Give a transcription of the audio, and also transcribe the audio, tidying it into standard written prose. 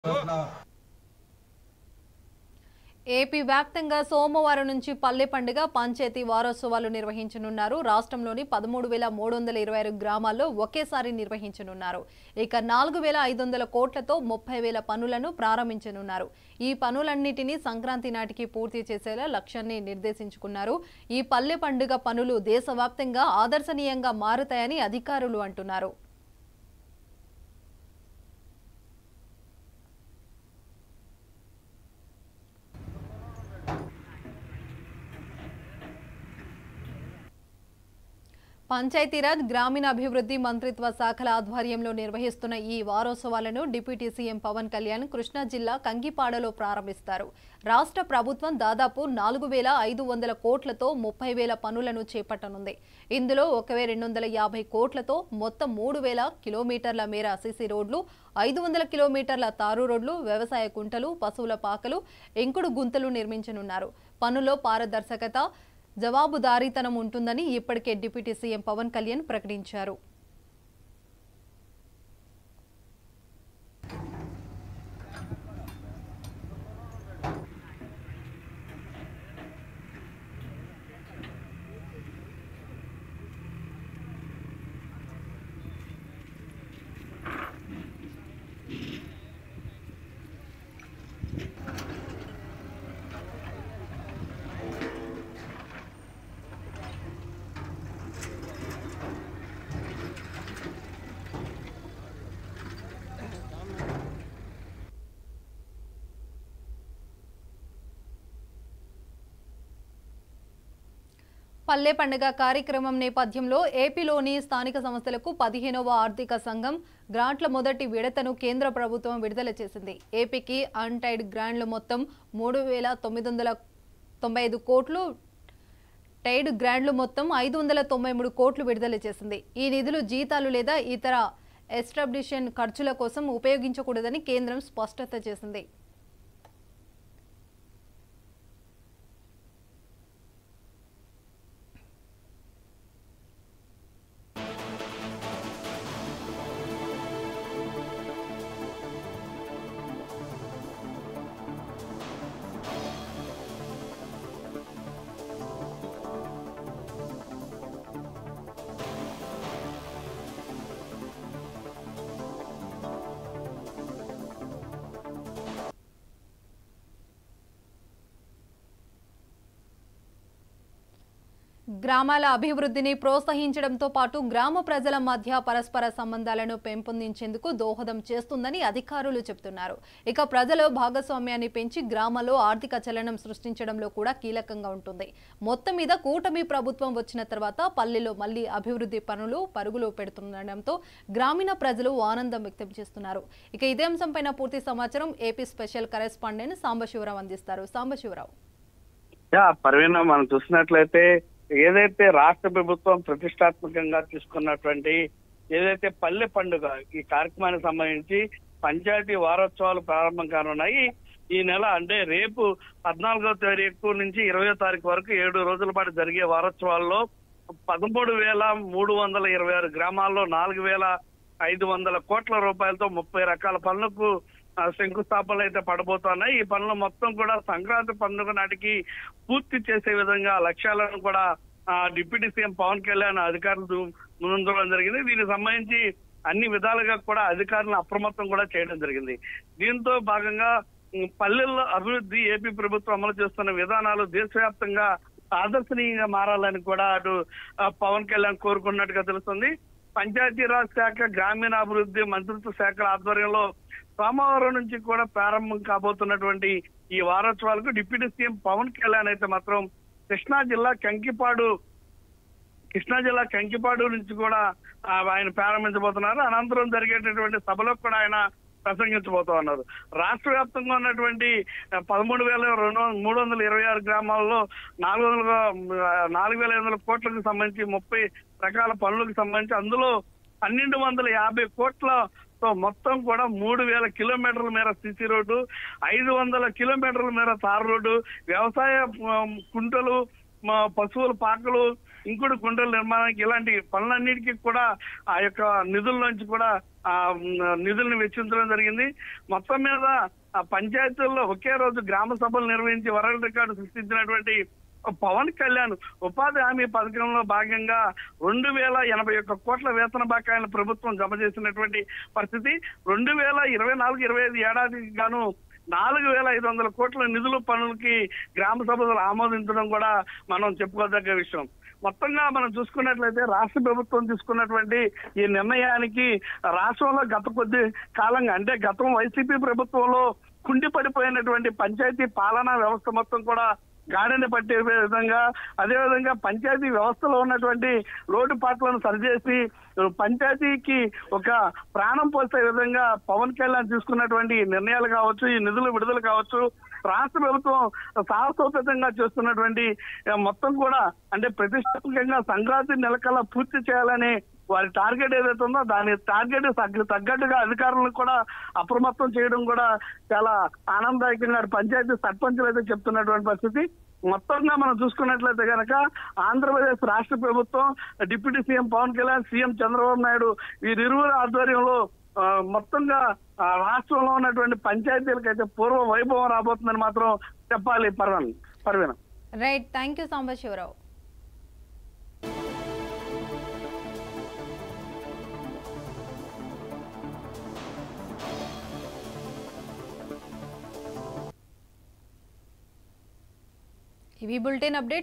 AP వ్యాప్తంగా సోమవారం నుంచి పల్లె పండుగ పంచాయతీ వారోత్సవాలు నిర్వహించనున్నారు. రాష్ట్రంలోని 13,326 గ్రామాల్లో ఒకేసారి నిర్వహించనున్నారు. ఇక 4,500 కోట్లతో 30,000 పనులను ప్రారంభించనున్నారు. ఈ పనులన్నిటినీ సంక్రాంతి నాటికి పూర్తి చేసేలా లక్ష్యాన్ని నిర్దేశించుకున్నారు. ఈ పల్లె పండుగ పనులు దేశవ్యాప్తంగా ఆదర్శనీయంగా మారుతాయని అధికారులు అంటున్నారు. పంచాయతీరాజ్ గ్రామీణాభివృద్ధి మంత్రిత్వ శాఖల ఆధ్వర్యంలో నిర్వహిస్తున్న ఈ వారోత్సవాలను డిప్యూటీ సీఎం పవన్ కళ్యాణ్ కృష్ణా జిల్లా కంకిపాడలో ప్రారంభిస్తారు. రాష్ట్ర ప్రభుత్వం దాదాపు 4,500 కోట్లతో 30,000 పనులను చేపట్టనుంది. ఇందులో 1,250 కోట్లతో మొత్తం 3,000 కిలోమీటర్ల మేర సీసీ రోడ్లు, 500 కిలోమీటర్ల తారు రోడ్లు, వ్యవసాయ కుంటలు, పశువుల పాకలు, ఇంకుడు గుంతలు నిర్మించనున్నారు. పనుల్లో పారదర్శకత, జవాబుదారీతనం ఉంటుందని ఇప్పటికే డిప్యూటీ సీఎం పవన్ కళ్యాణ్ ప్రకటించారు. పల్లె పండుగ కార్యక్రమం నేపథ్యంలో ఏపీలోని స్థానిక సంస్థలకు 15వ ఆర్థిక సంఘం గ్రాంట్ల మొదటి విడతను కేంద్ర ప్రభుత్వం విడుదల చేసింది. ఏపీకి అన్టైడ్ గ్రాంట్లు మొత్తం 3,995 కోట్లు, టైడ్ గ్రాంట్లు మొత్తం 593 కోట్లు విడుదల చేసింది. ఈ నిధులు జీతాలు లేదా ఇతర ఎస్టాబ్లిషన్ ఖర్చుల కోసం ఉపయోగించకూడదని కేంద్రం స్పష్టత చేసింది. గ్రామాల అభివృద్ధిని ప్రోత్సహించడంతో పాటు గ్రామ ప్రజల మధ్య పరస్పర సంబంధాలను పెంపొందించేందుకు దోహదం చేస్తుందని అధికారులు చెబుతున్నారు. ఇక ప్రజల భాగస్వామ్యాన్ని పెంచి గ్రామాల్లో ఆర్థిక చలనం సృష్టించడంలో కూడా కీలకంగా ఉంటుంది. మొత్తం మీద కూటమి ప్రభుత్వం వచ్చిన తర్వాత పల్లెల్లో మళ్లీ అభివృద్ధి పనులు పరుగులు పెడుతుండటంతో గ్రామీణ ప్రజలు ఆనందం వ్యక్తం చేస్తున్నారు. ఇక ఇదే అంశంపైన పూర్తి సమాచారం ఏపీ స్పెషల్ కరెస్పాండెంట్ సాంబశివరావు అందిస్తారు. సాంబశివరావు. పర్వీన, మనం చూసినట్లయితే ఏదైతే రాష్ట్ర ప్రభుత్వం ప్రతిష్టాత్మకంగా తీసుకున్నటువంటి ఏదైతే పల్లె పండుగ ఈ కార్యక్రమానికి సంబంధించి పంచాయతీ వారోత్సవాలు ప్రారంభం కానున్నాయి. ఈ నెల అంటే రేపు 14వ తారీఖు నుంచి 20వ తారీఖు వరకు 7 రోజుల పాటు జరిగే వారోత్సవాల్లో 13,326 గ్రామాల్లో 4,500 కోట్ల రూపాయలతో 30 రకాల పనులకు శంకుస్థాపనలు అయితే పడబోతున్నాయి. ఈ పనులు మొత్తం కూడా సంక్రాంతి పండుగ నాటికి పూర్తి చేసే విధంగా లక్ష్యాలను కూడా డిప్యూటీ సీఎం పవన్ కళ్యాణ్ అధికారులు ముందుంచడం జరిగింది. దీనికి సంబంధించి అన్ని విధాలుగా కూడా అధికారులను అప్రమత్తం కూడా చేయడం జరిగింది. దీంతో భాగంగా పల్లెల్లో అభివృద్ధి ఏపీ ప్రభుత్వం అమలు చేస్తున్న విధానాలు దేశవ్యాప్తంగా ఆదర్శనీయంగా మారాలని కూడా అటు పవన్ కళ్యాణ్ కోరుకున్నట్టుగా తెలుస్తుంది. పంచాయతీరాజ్ శాఖ, గ్రామీణాభివృద్ధి మంత్రిత్వ శాఖల ఆధ్వర్యంలో సోమవారం నుంచి కూడా ప్రారంభం కాబోతున్నటువంటి ఈ వారోత్సవాలకు డిప్యూటీ సీఎం పవన్ కళ్యాణ్ అయితే మాత్రం కృష్ణా జిల్లా కంకిపాడు నుంచి కూడా ఆయన ప్రారంభించబోతున్నారు. అనంతరం జరిగేటటువంటి సభలో కూడా ఆయన ప్రసంగించబోతున్నారు. రాష్ట్ర వ్యాప్తంగా ఉన్నటువంటి 13,326 గ్రామాల్లో 4,500 కోట్లకు సంబంధించి 30 రకాల పనులకు సంబంధించి అందులో 1,250 కోట్లతో మొత్తం కూడా 3,000 కిలోమీటర్ల మేర సీసీ రోడ్డు, 500 కిలోమీటర్ల మేర తారు రోడ్డు, వ్యవసాయ కుంటలు, పశువుల పాకలు, ఇంకుడు గుంటల నిర్మాణానికి ఇలాంటి పనులన్నిటికీ కూడా ఆ యొక్క నిధుల్లోంచి కూడా నిధులను వెచ్చించడం జరిగింది. మొత్తం మీద ఆ పంచాయతీల్లో ఒకే రోజు గ్రామ సభలు నిర్వహించి వరల్డ్ రికార్డు సృష్టించినటువంటి పవన్ కళ్యాణ్ ఉపాధి హామీ పథకంలో భాగంగా 2081 కోట్ల వేతన బకాయిలను ప్రభుత్వం జమ చేసినటువంటి పరిస్థితి. 2024-25 ఏడాదికి గాను 4500 కోట్ల నిధుల పనులకి గ్రామ సభలు ఆమోదించడం కూడా మనం చెప్పుకోదగ్గ విషయం. మొత్తంగా మనం చూసుకున్నట్లయితే రాష్ట్ర ప్రభుత్వం తీసుకున్నటువంటి ఈ నిర్ణయానికి రాష్ట్రంలో గత కొద్ది కాలంగా అంటే గతం వైసీపీ ప్రభుత్వంలో కుండిపడిపోయినటువంటి పంచాయతీ పాలనా వ్యవస్థ మొత్తం కూడా గాడిన పట్టే విధంగా, అదేవిధంగా పంచాయతీ వ్యవస్థలో ఉన్నటువంటి లోటుపాట్లను సరిచేసి పంచాయతీకి ఒక ప్రాణం పోసే విధంగా పవన్ కళ్యాణ్ తీసుకున్నటువంటి నిర్ణయాలు కావచ్చు, ఈ నిధుల విడుదల కావచ్చు, రాష్ట్ర ప్రభుత్వం సాహసోపేతంగా చేస్తున్నటువంటి మొత్తం కూడా అంటే ప్రతిష్టాత్మకంగా సంక్రాంతి నెలకల్లా పూర్తి చేయాలని వారి టార్గెట్ ఏదైతే ఉందో దాని టార్గెట్ తగ్గట్టుగా అధికారులను కూడా అప్రమత్తం చేయడం కూడా చాలా ఆనందదాయకంగా పంచాయతీ సర్పంచులు అయితే చెప్తున్నటువంటి పరిస్థితి. మొత్తంగా మనం చూసుకున్నట్లయితే కనుక ఆంధ్రప్రదేశ్ రాష్ట్ర ప్రభుత్వం, deputy CM Pawan Kalyan, CM Chandrababu Naidu వీరిరువురు ఆధ్వర్యంలో మొత్తంగా రాష్ట్రంలో ఉన్నటువంటి పంచాయతీలకైతే పూర్వ వైభవం రాబోతుందని మాత్రం చెప్పాలి. Parveena. Right, thank you Sambasivarao. ఇవి బులెటిన్ అప్డేట్స్.